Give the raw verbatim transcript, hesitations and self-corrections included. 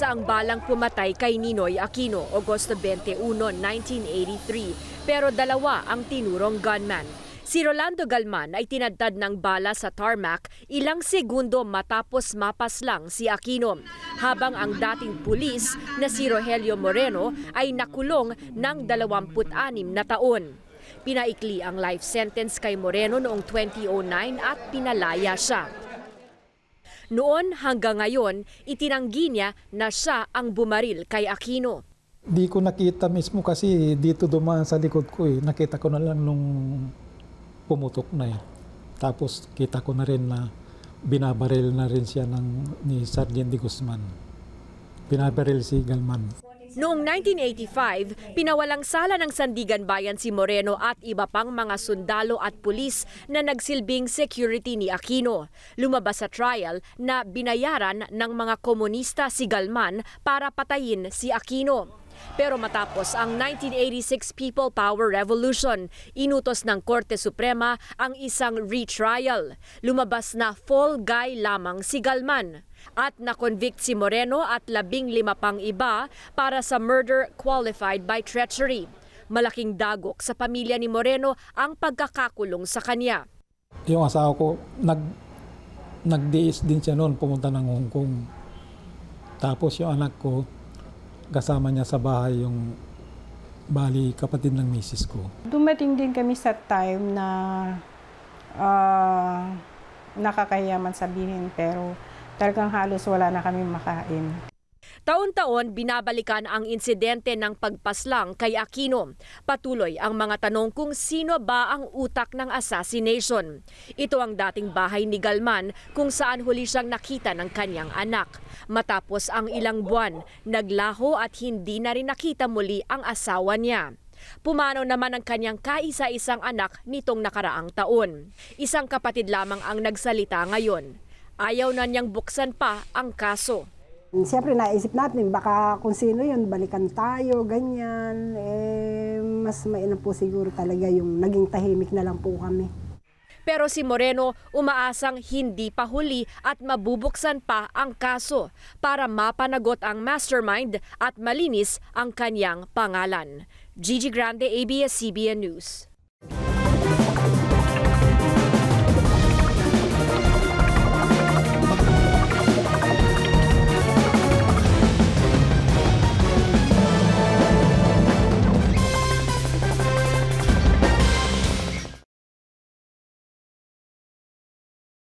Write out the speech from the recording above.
Isa ang balang pumatay kay Ninoy Aquino, Agosto twenty-uno, nineteen eighty-three, pero dalawa ang tinurong gunman. Si Rolando Galman ay tinadtad ng bala sa tarmac ilang segundo matapos mapaslang si Aquino, habang ang dating pulis na si Rogelio Moreno ay nakulong ng dalawampu't anim na taon. Pinaikli ang life sentence kay Moreno noong twenty oh nine at pinalaya siya. Noon hanggang ngayon, itinanggi niya na siya ang bumaril kay Aquino. Di ko nakita mismo kasi dito dumaan sa likod ko eh. Nakita ko na lang nung pumutok na eh. Tapos kita ko na rin na binabaril na rin siya ng, ni Sergeant de Guzman. Binabaril si Galman. Noong nineteen eighty-five, pinawalang sala ng Sandigan Bayan si Moreno at iba pang mga sundalo at pulis na nagsilbing security ni Aquino. Lumabas sa trial na binayaran ng mga komunista si Galman para patayin si Aquino. Pero matapos ang nineteen eighty-six People Power Revolution, inutos ng Korte Suprema ang isang retrial. Lumabas na fall guy lamang si Galman at nakonvict si Moreno at labing lima pang iba para sa murder qualified by treachery. Malaking dagok sa pamilya ni Moreno ang pagkakakulong sa kanya. Yung asawa ko, nag, nag-D S din siya noon, pumunta ng Hong Kong. Tapos yung anak ko, kasama niya sa bahay yung bali kapatid ng misis ko. Dumating din kami sa time na uh, nakakahiyaman sabihin pero talagang halos wala na kami makain. Taon-taon binabalikan ang insidente ng pagpaslang kay Aquino. Patuloy ang mga tanong kung sino ba ang utak ng assassination. Ito ang dating bahay ni Galman kung saan huli siyang nakita ng kanyang anak. Matapos ang ilang buwan, naglaho at hindi na rin nakita muli ang asawa niya. Pumanaw naman ang kanyang kaisa-isang anak nitong nakaraang taon. Isang kapatid lamang ang nagsalita ngayon. Ayaw na niyang buksan pa ang kaso. Siyempre naisip natin baka kung sino yun, balikan tayo, ganyan. Eh, mas mainam po siguro talaga yung naging tahimik na lang po kami. Pero si Moreno umaasang hindi pa huli at mabubuksan pa ang kaso para mapanagot ang mastermind at malinis ang kanyang pangalan. Gigi Grande, A B S C B N News.